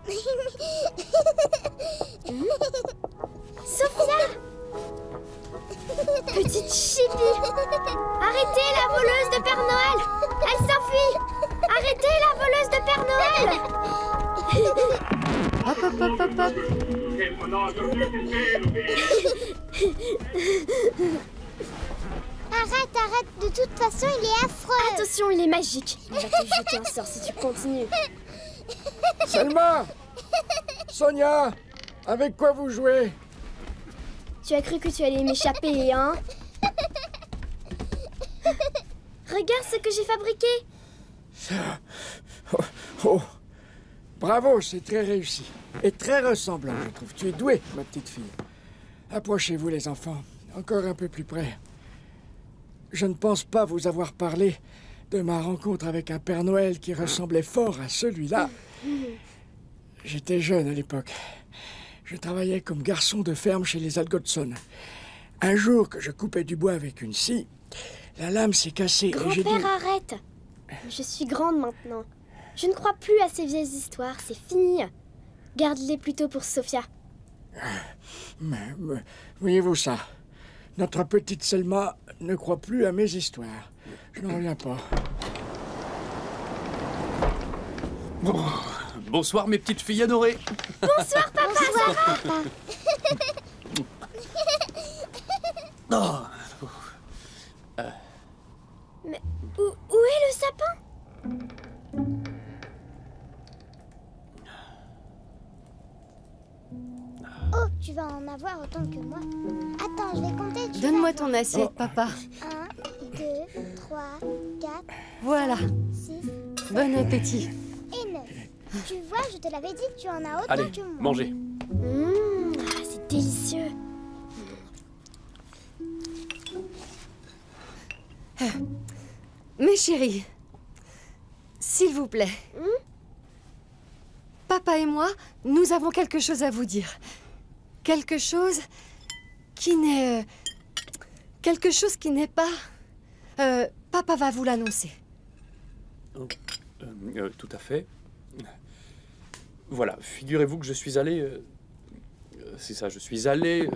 Sophia! Petite Chibi! Arrêtez la voleuse de Père Noël! Elle s'enfuit! Arrêtez la voleuse de Père Noël! Hop, hop, hop, hop, hop. Arrête, arrête, de toute façon il est affreux. Attention, il est magique. Il va te jeter un sort si tu continues. Selma! Sonia! Avec quoi vous jouez? Tu as cru que tu allais m'échapper, hein? Regarde ce que j'ai fabriqué. Oh, oh. Bravo, c'est très réussi. Et très ressemblant, je trouve. Tu es douée, ma petite fille. Approchez-vous, les enfants. Encore un peu plus près. Je ne pense pas vous avoir parlé de ma rencontre avec un Père Noël qui ressemblait fort à celui-là. J'étais jeune à l'époque. Je travaillais comme garçon de ferme chez les Algodson. Un jour que je coupais du bois avec une scie, la lame s'est cassée et j'ai dû... Grand-père, arrête! Je suis grande maintenant. Je ne crois plus à ces vieilles histoires, c'est fini. Garde-les plutôt pour Sophia. Mais, voyez-vous ça? Notre petite Selma ne croit plus à mes histoires. Je n'en reviens pas. Bonsoir mes petites filles adorées. Bonsoir papa! Bonsoir, papa. Oh. Mais où est le sapin? Oh, tu vas en avoir autant que moi. Attends, je vais compter. Donne-moi ton assiette, papa. 1, 2, 3, 4, Voilà. 6 Bon appétit. et 9. Tu vois, je te l'avais dit, tu en as autant Allez, que moi. mangez. C'est délicieux. Mes chéris, s'il vous plaît. Papa et moi, nous avons quelque chose à vous dire. Quelque chose qui n'est... quelque chose qui n'est pas... papa va vous l'annoncer. Tout à fait. Voilà, figurez-vous que je suis allé... c'est ça, je suis allé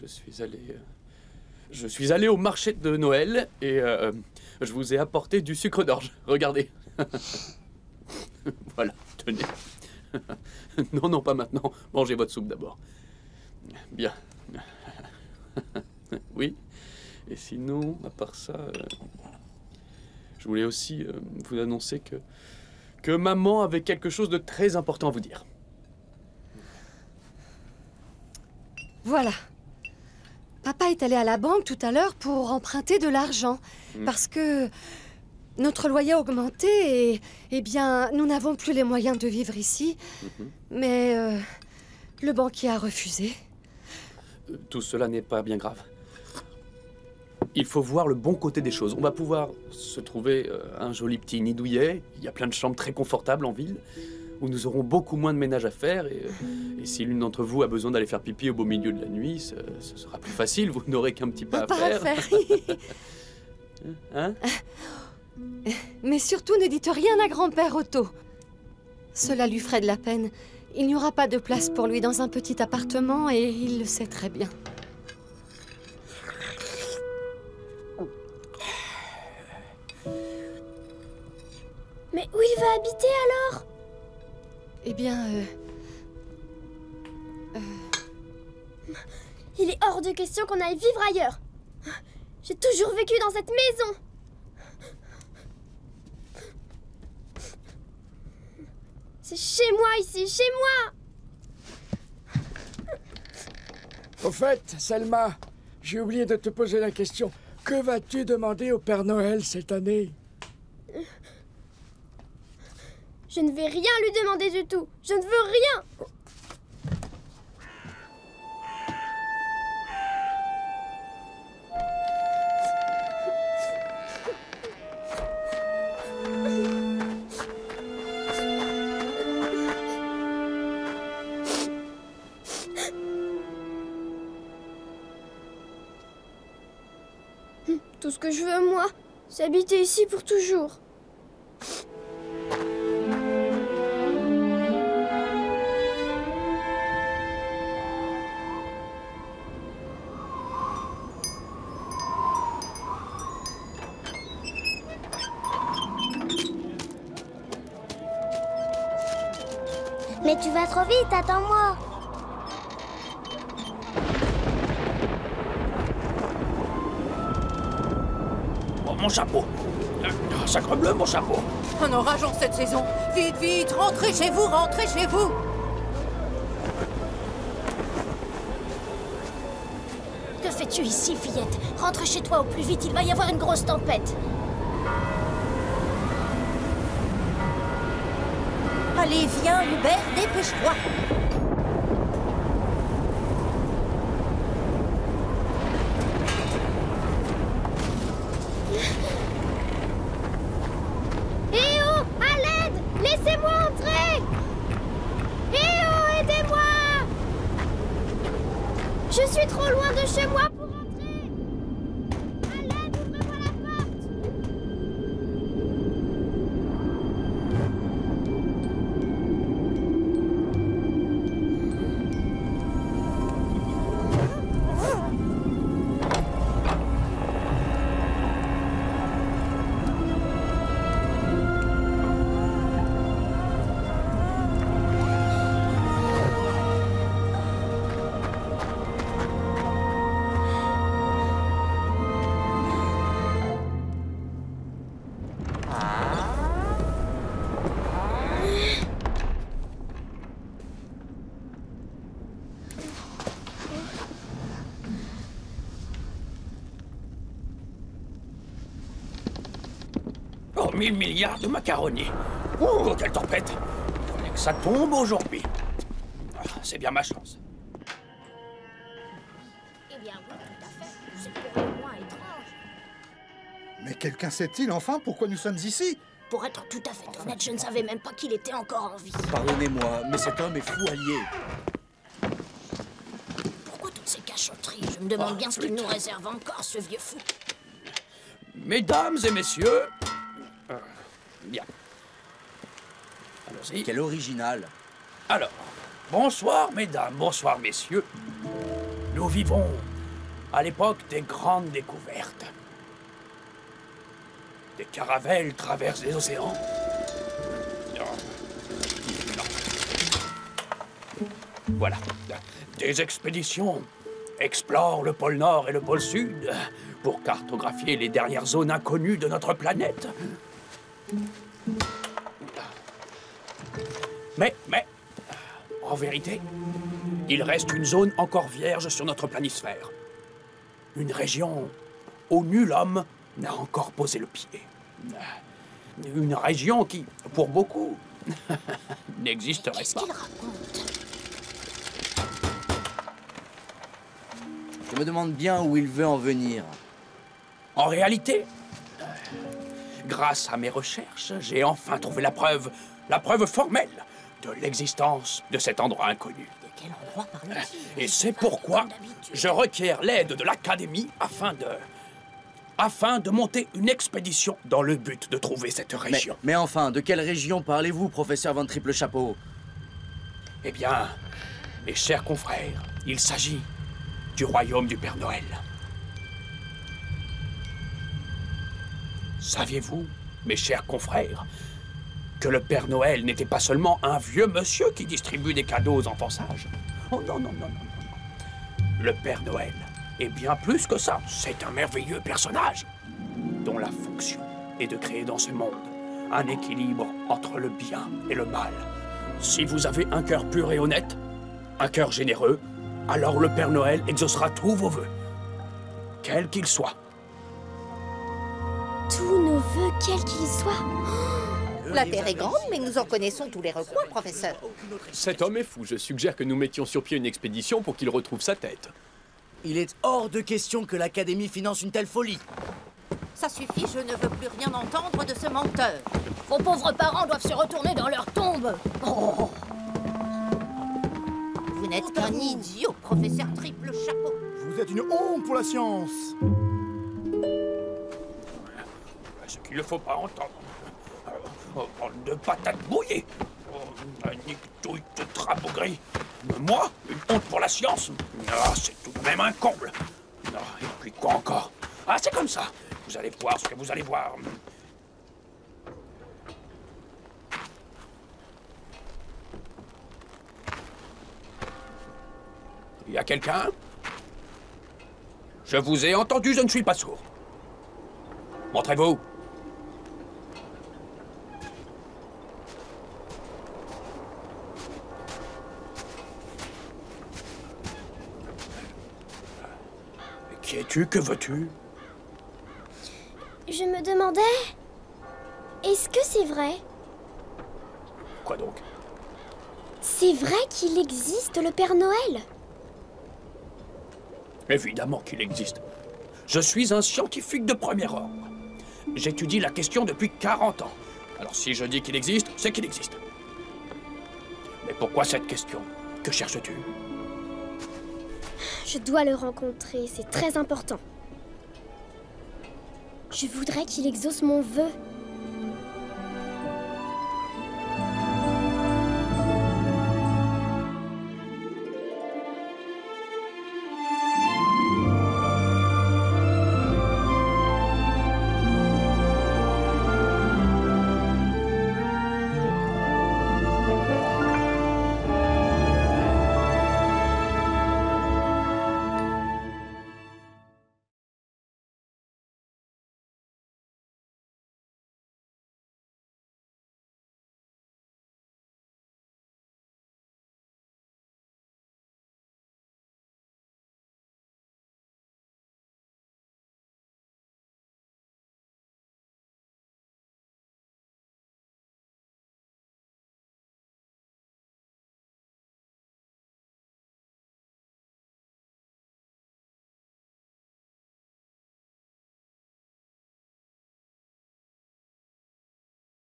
au marché de Noël et je vous ai apporté du sucre d'orge. Regardez. Voilà, tenez. Non, non, pas maintenant. Mangez votre soupe d'abord. Bien. Oui. Et sinon, à part ça, je voulais aussi vous annoncer que maman avait quelque chose de très important à vous dire. Voilà. Papa est allé à la banque tout à l'heure pour emprunter de l'argent. Parce que notre loyer a augmenté et, eh bien, nous n'avons plus les moyens de vivre ici. Mais le banquier a refusé. Tout cela n'est pas bien grave. Il faut voir le bon côté des choses. On va pouvoir se trouver un joli petit nid douillet. Il y a plein de chambres très confortables en ville, où nous aurons beaucoup moins de ménage à faire. Et si l'une d'entre vous a besoin d'aller faire pipi au beau milieu de la nuit, ce sera plus facile. Vous n'aurez qu'un petit pas à faire. Hein? Mais surtout, ne dites rien à grand-père Otto. Cela lui ferait de la peine. Il n'y aura pas de place pour lui dans un petit appartement et il le sait très bien. Mais où il va habiter alors? Eh bien, Il est hors de question qu'on aille vivre ailleurs. J'ai toujours vécu dans cette maison. C'est chez moi ici, chez moi. Au fait, Selma, j'ai oublié de te poser la question. Que vas-tu demander au Père Noël cette année? Je ne vais rien lui demander du tout. Je ne veux rien. Tout ce que je veux, moi, c'est habiter ici pour toujours. Mais tu vas trop vite, attends-moi. Oh, mon chapeau. Sacrebleu, mon chapeau. Un orage en cette saison. Vite, vite, rentrez chez vous, rentrez chez vous. Que fais-tu ici, fillette? Rentre chez toi au plus vite, il va y avoir une grosse tempête. Allez, viens, Hubert, dépêche-toi. Eh oh, à l'aide! Laissez-moi entrer! Eh oh, aidez-moi! Je suis trop loin de chez moi pour entrer! À l'aide, ouvrez-moi la porte! Oh, 1000 milliards de macaronis. Oh, quelle tempête. Il fallait que ça tombe aujourd'hui. Ah, c'est bien ma chance. Eh bien, oui, tout à fait. C'est pour le moins étrange. Mais quelqu'un sait-il enfin pourquoi nous sommes ici? Pour être tout à fait honnête, je ne savais même pas qu'il était encore en vie. Pardonnez-moi, mais cet homme est fou allié. Pourquoi toutes ces cachotteries? Je me demande bien ce qu'il nous réserve encore, ce vieux fou. Mesdames et messieurs... bien. Allons-y. Quel original. Alors, bonsoir mesdames, bonsoir messieurs. Nous vivons à l'époque des grandes découvertes. Des caravelles traversent les océans. Voilà. Des expéditions explorent le pôle Nord et le pôle Sud pour cartographier les dernières zones inconnues de notre planète. Mais, en vérité, il reste une zone encore vierge sur notre planisphère. Une région où nul homme n'a encore posé le pied. Une région qui, pour beaucoup, n'existerait Qu'est-ce pas. qu'il raconte? Je me demande bien où il veut en venir. En réalité, grâce à mes recherches, j'ai enfin trouvé la preuve formelle de l'existence de cet endroit inconnu. De quel endroit parle-t-il? Et c'est pourquoi je requiers l'aide de l'Académie afin de monter une expédition dans le but de trouver cette région. Mais enfin, de quelle région parlez-vous, professeur Van Triple Chapeau? Eh bien, mes chers confrères, il s'agit du royaume du Père Noël. Saviez-vous, mes chers confrères, que le Père Noël n'était pas seulement un vieux monsieur qui distribue des cadeaux aux enfants sages? Oh non, non, non, non, non. Le Père Noël est bien plus que ça. C'est un merveilleux personnage dont la fonction est de créer dans ce monde un équilibre entre le bien et le mal. Si vous avez un cœur pur et honnête, un cœur généreux, alors le Père Noël exaucera tous vos vœux, quels qu'ils soient. Tous nos vœux, quels qu'ils soient. La Terre est grande, mais nous en connaissons tous les recoins, professeur. Cet homme est fou. Je suggère que nous mettions sur pied une expédition pour qu'il retrouve sa tête. Il est hors de question que l'Académie finance une telle folie. Ça suffit, je ne veux plus rien entendre de ce menteur. Vos pauvres parents doivent se retourner dans leur tombe. Oh. Vous n'êtes qu'un idiot, professeur Triple Chapeau. Vous êtes une honte pour la science. Ce qu'il ne faut pas entendre. Bande de patates brouillées. Un nictouille de trabeau gris. Moi, une honte pour la science. Ah, c'est tout de même un comble. Ah, et puis quoi encore? Ah, c'est comme ça. Vous allez voir ce que vous allez voir. Y a quelqu'un? Je vous ai entendu, je ne suis pas sourd. Montrez-vous. Qui es-tu? Que veux-tu? Je me demandais... Est-ce que c'est vrai? Quoi donc? C'est vrai qu'il existe le Père Noël? Évidemment qu'il existe. Je suis un scientifique de premier ordre. J'étudie la question depuis 40 ans. Alors si je dis qu'il existe, c'est qu'il existe. Mais pourquoi cette question? Que cherches-tu? Je dois le rencontrer, c'est très important. Je voudrais qu'il exauce mon vœu.